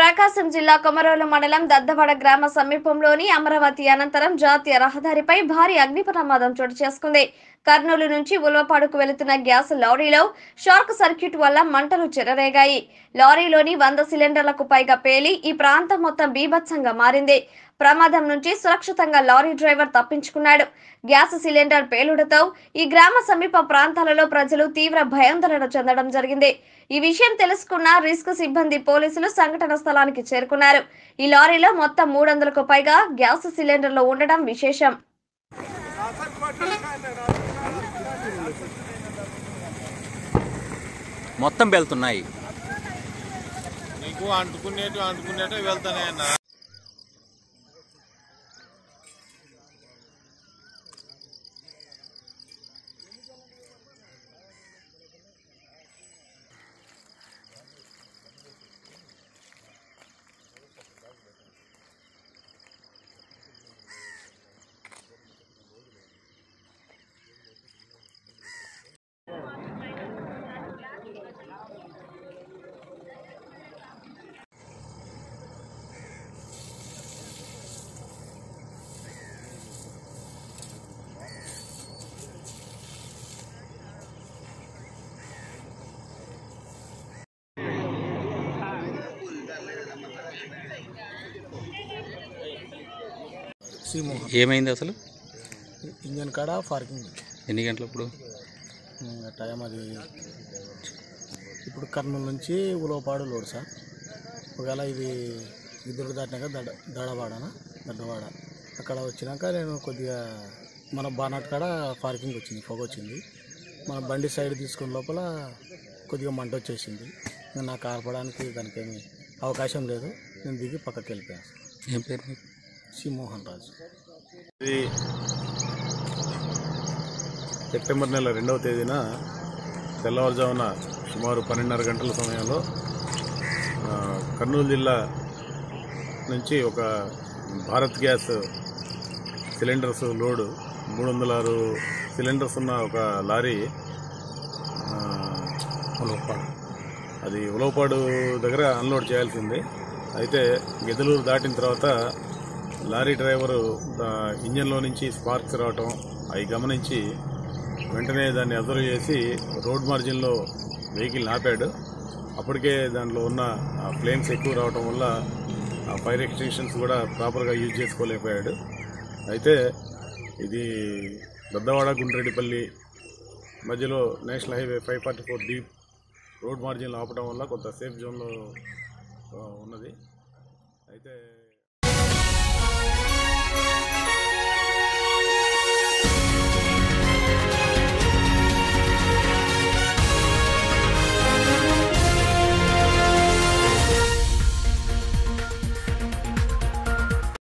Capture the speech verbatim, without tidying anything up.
ప్రకాశం జిల్లా కొమరోలు మండలం దద్దవాడ గ్రామ సమీపంలోని అమరావతి అనంతరం జాతీయ రహదారిపై భారీ అగ్ని ప్రమాదం చోటు చేసుకుంది. కర్నూలు నుంచి ఉల్వపాడుకు వెళుతున్న గ్యాస్ లారీలో షార్ట్ సర్క్యూట్ వల్ల మంటలు చెలరేగాయి. లారీలోని వంద సిలిండర్లకు పైగా పేలి ఈ ప్రాంతం మొత్తం బీభత్సంగా మారింది. ప్రమాదం నుంచి సురక్షితంగా లారీ డ్రైవర్ తప్పించుకున్నాడు. గ్యాస్ సిలిండర్ పేలుడుతో ఈ గ్రామ సమీప ప్రాంతాలలో ప్రజలు తీవ్ర భయాందోళన చెందడం జరిగింది. ఈ విషయం తెలుసుకున్న రిస్క్ సిబ్బంది పోలీసులు సంఘటన స్థలానికి చేరుకున్నారు. ఈ లారీలో మొత్తం మూడు వందలకు పైగా గ్యాస్ సిలిండర్లు ఉండడం విశేషం. మొత్తం వెళ్తున్నాయి. నీకు అంటుకునేటు అంటుకునేటు వెళ్తానే. ఏమైంది అసలు? ఇంజన్ కాడ పార్కింగ్. ఎన్ని గంటలు ఇప్పుడు? టైం అది ఇప్పుడు కర్నూలు నుంచి ఉలవపాడు లోడు సార్. ఒకవేళ ఇది ఇద్దరు దాటినాక దడ దడవాడన దడ్డవాడ అక్కడ వచ్చినాక నేను కొద్దిగా మన బానాట్ కాడ పార్కింగ్ వచ్చింది, పొగ వచ్చింది. మన బండి సైడ్ తీసుకున్న లోపల కొద్దిగా మంట వచ్చేసింది. నేను నాకు ఆర్పడానికి దానికి ఏమి అవకాశం లేదు. నేను దిగి పక్కకి వెళ్ళిపోయాను. ఏం పేరు మీకు? సి మోహన్ రాజు. ఇది సెప్టెంబర్ నెల రెండవ తేదీన తెల్లవారుజామున సుమారు పన్నెండున్నర గంటల సమయంలో కర్నూలు జిల్లా నుంచి ఒక భారత్ గ్యాస్ సిలిండర్స్ లోడు మూడు వందల ఆరు సిలిండర్స్ ఉన్న ఒక లారీ ఉలవపాడు అది ఉలవపాడు దగ్గర అన్లోడ్ చేయాల్సింది. అయితే గెదలూరు దాటిన తర్వాత లారీ డ్రైవరు ఇంజన్లో నుంచి స్పార్క్స్ రావటం అవి గమనించి వెంటనే దాన్ని అబ్జర్వ్ చేసి రోడ్ మార్జిన్లో వెహికల్ ఆపాడు. అప్పటికే దాంట్లో ఉన్న ఫ్లేమ్స్ ఎక్కువ రావటం వల్ల ఆ ఫైర్ ఎక్స్టెన్షన్స్ కూడా ప్రాపర్గా యూజ్ చేసుకోలేకపోయాడు. అయితే ఇది దద్దవాడ గుండ్రెడ్డిపల్లి మధ్యలో national highway five forty four deep road మార్జిన్లో ఆపడం వల్ల కొంత సేఫ్ జోన్లో ఉన్నది. అయితే